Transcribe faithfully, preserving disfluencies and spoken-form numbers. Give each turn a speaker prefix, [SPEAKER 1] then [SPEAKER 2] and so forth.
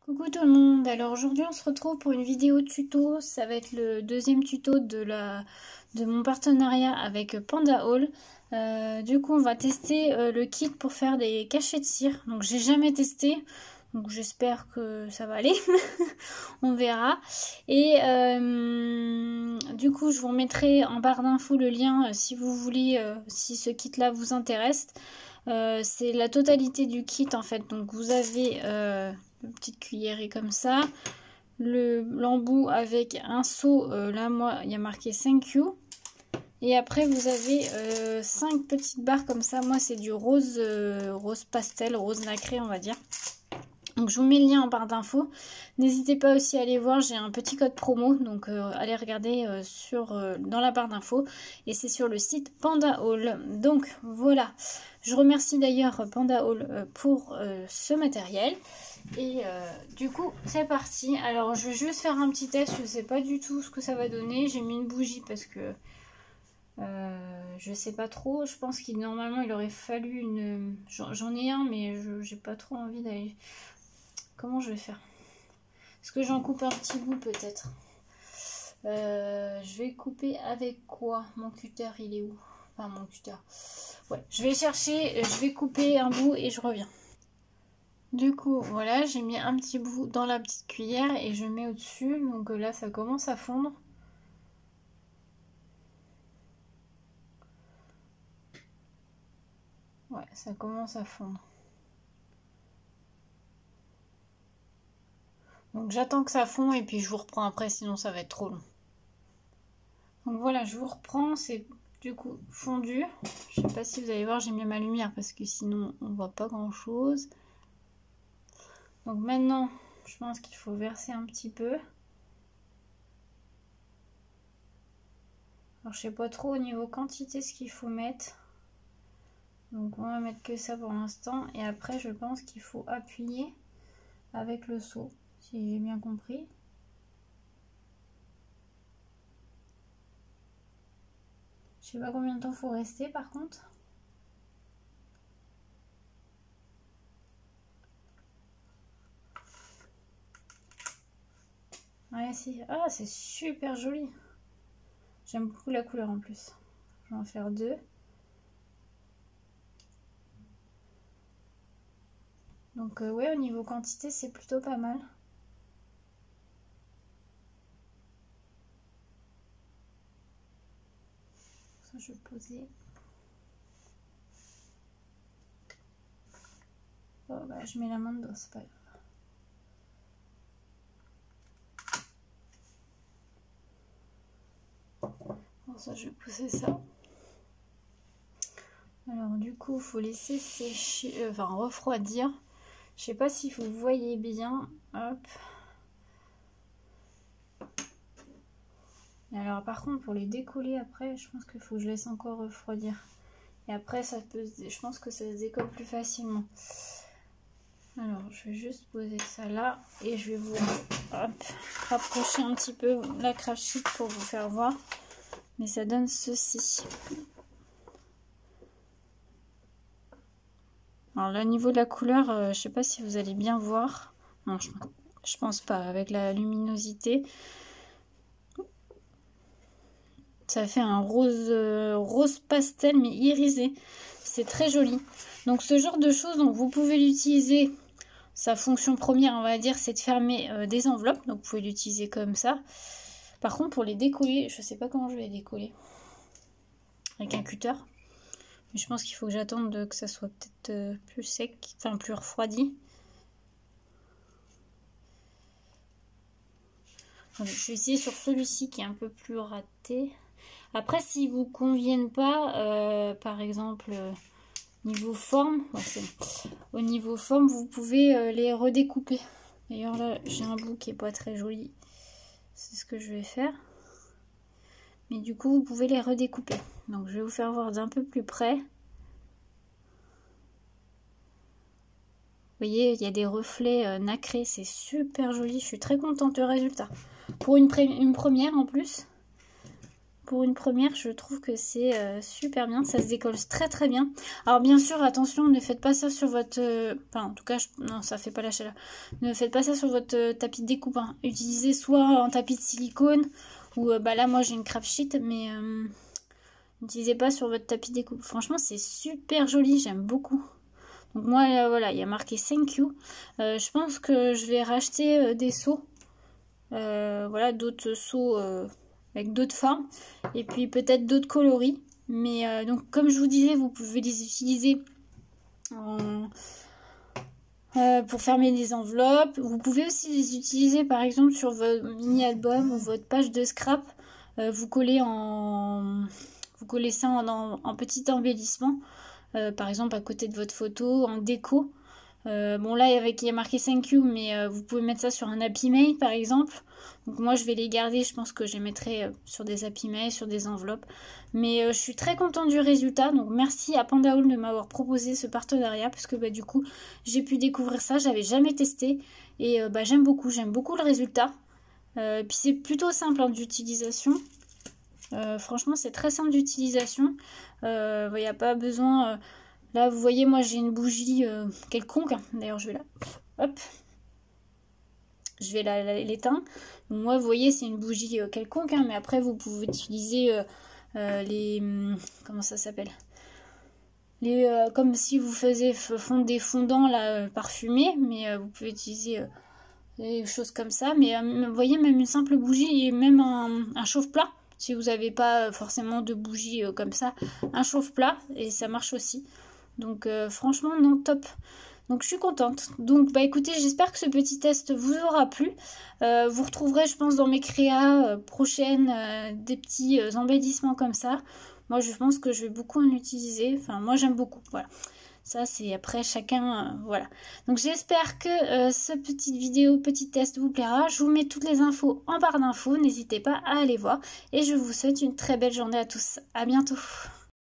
[SPEAKER 1] Coucou tout le monde, alors aujourd'hui on se retrouve pour une vidéo tuto, ça va être le deuxième tuto de, la, de mon partenariat avec Panda Haul. Euh, du coup on va tester euh, le kit pour faire des cachets de cire, donc j'ai jamais testé, donc j'espère que ça va aller, on verra. Et euh, du coup je vous remettrai en barre d'infos le lien euh, si vous voulez, euh, si ce kit là vous intéresse. Euh, c'est la totalité du kit en fait, donc vous avez... Euh, une petite cuillerée comme ça, le l'embout avec un seau, euh, là moi il y a marqué thank you, et après vous avez euh, cinq petites barres comme ça, moi c'est du rose euh, rose pastel, rose nacré on va dire. Donc je vous mets le lien en barre d'infos. N'hésitez pas aussi à aller voir, j'ai un petit code promo, donc euh, allez regarder euh, sur, euh, dans la barre d'infos. Et c'est sur le site Panda Haul. Donc voilà, je remercie d'ailleurs Panda Haul euh, pour euh, ce matériel. Et euh, du coup c'est parti. Alors je vais juste faire un petit test, je sais pas du tout ce que ça va donner. J'ai mis une bougie parce que euh, je sais pas trop. Je pense qu'il normalement il aurait fallu une... J'en ai un mais j'ai pas trop envie d'aller... Comment je vais faire? Est-ce que j'en coupe un petit bout peut-être? euh, Je vais couper avec quoi? Mon cutter il est où? Enfin mon cutter. Ouais, je vais chercher, je vais couper un bout et je reviens. Du coup voilà, j'ai mis un petit bout dans la petite cuillère et je mets au-dessus. Donc là ça commence à fondre. Ouais, ça commence à fondre. Donc j'attends que ça fond et puis je vous reprends après, sinon ça va être trop long. Donc voilà, je vous reprends, c'est du coup fondu. Je sais pas si vous allez voir, j'ai mis ma lumière parce que sinon on voit pas grand chose. Donc maintenant, je pense qu'il faut verser un petit peu. Alors je sais pas trop au niveau quantité ce qu'il faut mettre. Donc on va mettre que ça pour l'instant. Et après je pense qu'il faut appuyer avec le seau, si j'ai bien compris. Je sais pas combien de temps faut rester par contre. Ouais, si. Ah, c'est super joli. J'aime beaucoup la couleur en plus. Je vais en faire deux. Donc euh, ouais, au niveau quantité, c'est plutôt pas mal. Ça, je vais poser. Oh, bah, je mets la main dedans, c'est pas grave. Bon, ça, je vais pousser ça. Alors du coup, il faut laisser sécher, euh, enfin refroidir. Je sais pas si vous voyez bien. Hop. Et alors par contre, pour les décoller après, je pense qu'il faut que je laisse encore refroidir. Et après, ça peut, je pense que ça se décolle plus facilement. Alors, je vais juste poser ça là et je vais vous hop, rapprocher un petit peu la craft sheet pour vous faire voir. Mais ça donne ceci. Alors là, au niveau de la couleur, euh, je sais pas si vous allez bien voir. Non, je, je pense pas. Avec la luminosité, ça fait un rose, euh, rose pastel mais irisé. C'est très joli. Donc ce genre de choses, donc vous pouvez l'utiliser. Sa fonction première, on va dire, c'est de fermer euh, des enveloppes. Donc vous pouvez l'utiliser comme ça. Par contre, pour les décoller, je sais pas comment je vais les décoller. Avec un cutter. Mais je pense qu'il faut que j'attende que ça soit peut-être euh, plus sec, enfin plus refroidi. Donc, je vais essayer sur celui-ci qui est un peu plus raté. Après, s'ils vous conviennent pas, euh, par exemple, euh, niveau forme, ouais, au niveau forme, vous pouvez euh, les redécouper. D'ailleurs là, j'ai un bout qui est pas très joli. C'est ce que je vais faire. Mais du coup, vous pouvez les redécouper. Donc, je vais vous faire voir d'un peu plus près. Vous voyez, il y a des reflets euh, nacrés. C'est super joli. Je suis très contente du résultat. Pour une, une première en plus. Pour une première, je trouve que c'est euh, super bien. Ça se décolle très très bien. Alors bien sûr, attention, ne faites pas ça sur votre... Euh, enfin, en tout cas, je, non, ça fait pas la chaleur. Ne faites pas ça sur votre euh, tapis de découpe. Hein. Utilisez soit un tapis de silicone, ou euh, bah là, moi, j'ai une craft sheet, mais... Euh, n'utilisez pas sur votre tapis de découpe. Franchement, c'est super joli. J'aime beaucoup. Donc moi, là, voilà, il y a marqué thank you. Euh, je pense que je vais racheter euh, des seaux. Euh, voilà, d'autres seaux... Euh, avec d'autres formes et puis peut-être d'autres coloris, mais euh, donc comme je vous disais, vous pouvez les utiliser en, euh, pour fermer les enveloppes. Vous pouvez aussi les utiliser par exemple sur votre mini album ou votre page de scrap. Euh, vous collez en vous collez ça en, en, en petit embellissement, euh, par exemple à côté de votre photo, en déco. Euh, bon là avec il y a marqué thank you, mais euh, vous pouvez mettre ça sur un Happy Mail par exemple. Donc moi je vais les garder, je pense que je les mettrai euh, sur des Happy Mail, sur des enveloppes. Mais euh, je suis très contente du résultat, donc merci à Panda Haul de m'avoir proposé ce partenariat, parce que bah, du coup j'ai pu découvrir ça, j'avais jamais testé. Et euh, bah, j'aime beaucoup, j'aime beaucoup le résultat. Euh, puis c'est plutôt simple hein, d'utilisation. Euh, franchement c'est très simple d'utilisation. Il euh, n'y a pas besoin... Euh, Là, vous voyez, moi, j'ai une bougie euh, quelconque. D'ailleurs, je vais la... Hop. Je vais l'éteindre. Moi, vous voyez, c'est une bougie euh, quelconque. Hein, mais après, vous pouvez utiliser euh, euh, les... Comment ça s'appelle les euh, Comme si vous faisiez fondre des fondants là, euh, parfumés. Mais euh, vous pouvez utiliser euh, des choses comme ça. Mais euh, vous voyez, même une simple bougie et même un, un chauffe-plat. Si vous n'avez pas forcément de bougie euh, comme ça. Un chauffe-plat. Et ça marche aussi. Donc euh, franchement non, top. Donc je suis contente. Donc bah écoutez, j'espère que ce petit test vous aura plu. Euh, vous retrouverez je pense dans mes créas euh, prochaines euh, des petits euh, embellissements comme ça. Moi je pense que je vais beaucoup en utiliser. Enfin moi j'aime beaucoup, voilà. Ça c'est après chacun, euh, voilà. Donc j'espère que euh, ce petite vidéo, petit test vous plaira. Je vous mets toutes les infos en barre d'infos. N'hésitez pas à aller voir. Et je vous souhaite une très belle journée à tous. À bientôt.